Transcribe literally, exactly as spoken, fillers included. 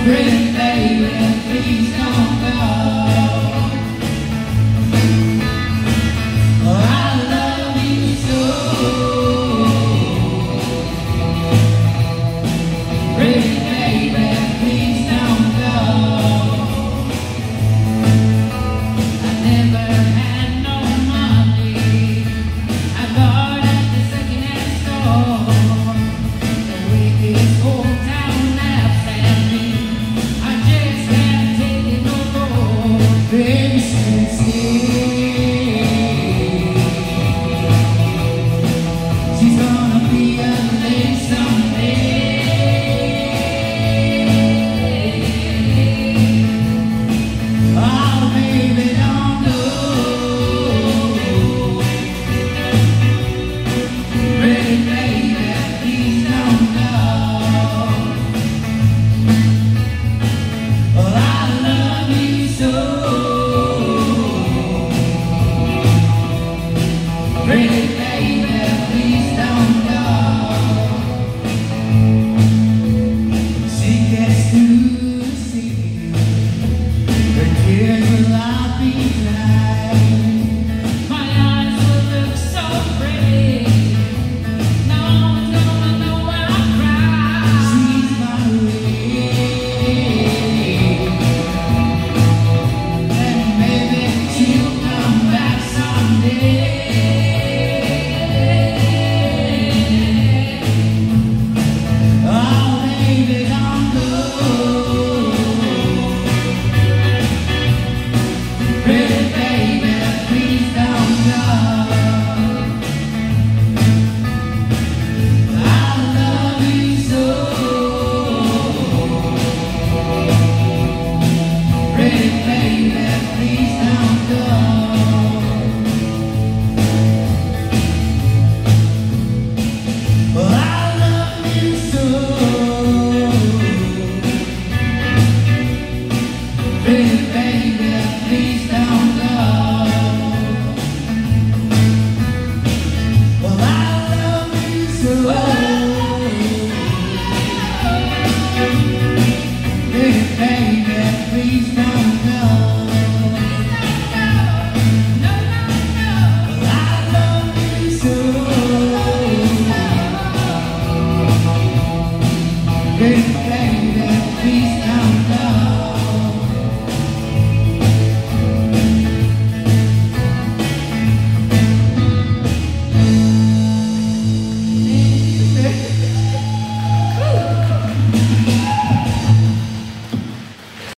Pretty baby, please don't go. Oh, I love you so. Pretty baby, please don't go. I never had no money. I bought at the second-hand store. The wicked old town laughs at me. I just can't take it no more. Baby, stay. She's gonna be a lady someday. Oh, baby, don't go. Pretty baby, please don't go. Oh, I love you so. Pretty baby, please don't go. She gets to see her tears will all be blind. My eyes will look so pretty. No one's gonna know when I cry. She's my way, and maybe she'll come back someday. Oh, baby, don't go. Pretty baby, please don't go. I love you so. Pretty baby, please don't go. Well, I love you so. Pretty baby, please don't go. Well, I love you so.